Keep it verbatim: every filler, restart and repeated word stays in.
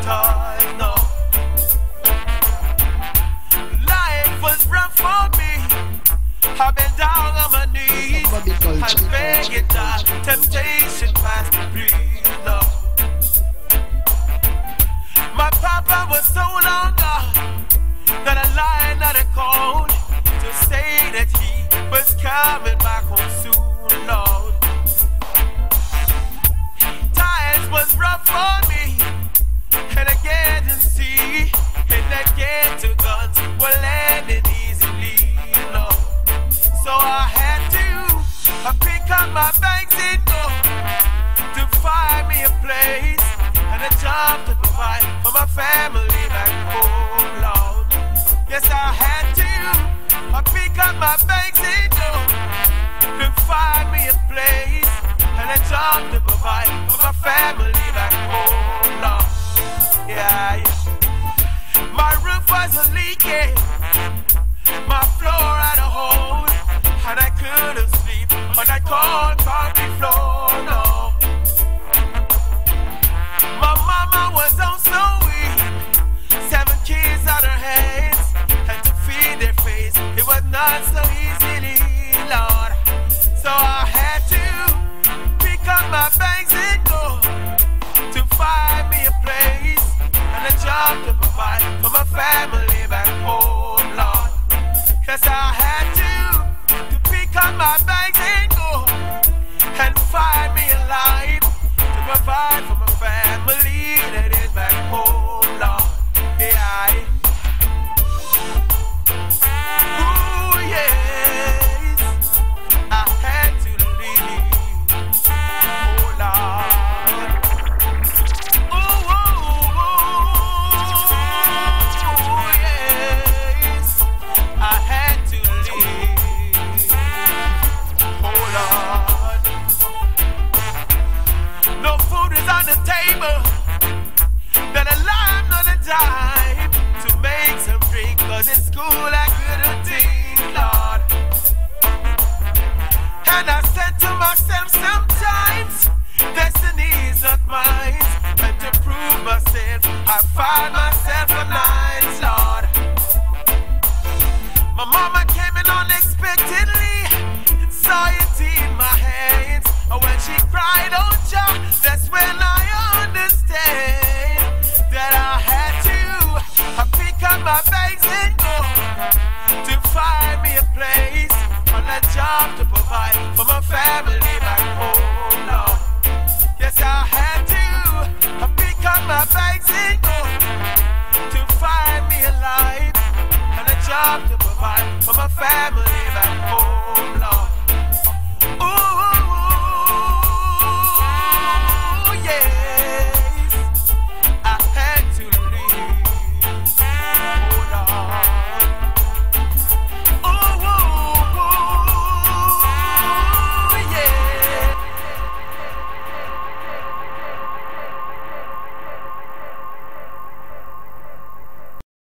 time, no. Life was rough for me. I've been down on my knees. I'm begging that temptation past the breeze, no. My papa was so long gone that I lied not a call to say that he was coming back home soon, Lord. Times was rough for me, and again to see, and again to guns were landing easily, Lord. So I had to I pick up my bags and go to find me a place and a job to provide for my family back home, Lord. Yes, I had to I pick up my bags and go to find me a place and a job to provide for my family back home, Lord. Yeah, yeah. My roof was a leaking, my floor had a hole, and I couldn't sleep on that cold concrete floor, no. My mama was on so weak, seven kids on her hands, and to feed their face, it was not so easily, Lord. So I had to pick up my bags and go to find me a place and a job to provide for my family back home, Lord. Yes, I had to, to pick up my bags and go and find me a life to provide for my family that is back home, Lord. Yeah. Ooh, yes, I had to leave. Oh, Lord. Ooh, ooh, ooh, yes, I had to leave. Oh, Lord. No food is on the table, then a lime on a dime to make some drink, cause in school I couldn't think, Lord. And I said to myself sometimes, destiny is not mine, and to prove myself, I find myself a nice, Lord. My mama came in unexpectedly and saw it in my hands. And when she cried, oh Jah, that's when I understand that I had to I pick up my bags and go to find me a place and a job to provide for my family back home, Lord. Yes, I had to I pick up my bags and go to find me a life and a job to provide for my family back home, Lord.